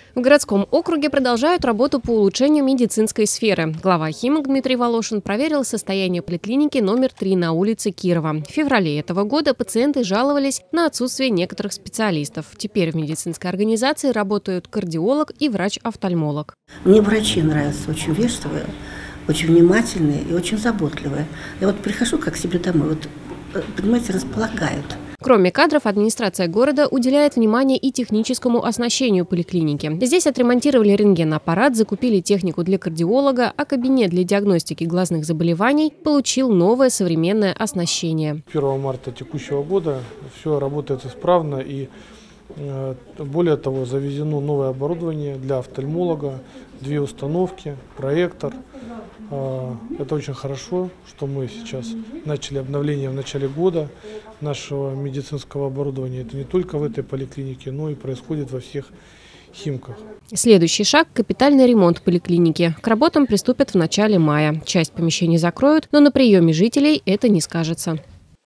В городском округе продолжают работу по улучшению медицинской сферы. Глава «Химок» Дмитрий Волошин проверил состояние поликлиники номер 3 на улице Кирова. В феврале этого года пациенты жаловались на отсутствие некоторых специалистов. Теперь в медицинской организации работают кардиолог и врач-офтальмолог. Мне врачи нравятся, очень вежливые, очень внимательные и очень заботливые. Я вот прихожу как к себе домой, понимаете, располагают. Кроме кадров, администрация города уделяет внимание и техническому оснащению поликлиники. Здесь отремонтировали рентгенаппарат, закупили технику для кардиолога, а кабинет для диагностики глазных заболеваний получил новое современное оснащение. 1 марта текущего года все работает исправно, и более того, завезено новое оборудование для офтальмолога, 2 установки, проектор. Это очень хорошо, что мы сейчас начали обновление в начале года нашего медицинского оборудования. Это не только в этой поликлинике, но и происходит во всех Химках. Следующий шаг – капитальный ремонт поликлиники. К работам приступят в начале мая. Часть помещений закроют, но на приеме жителей это не скажется.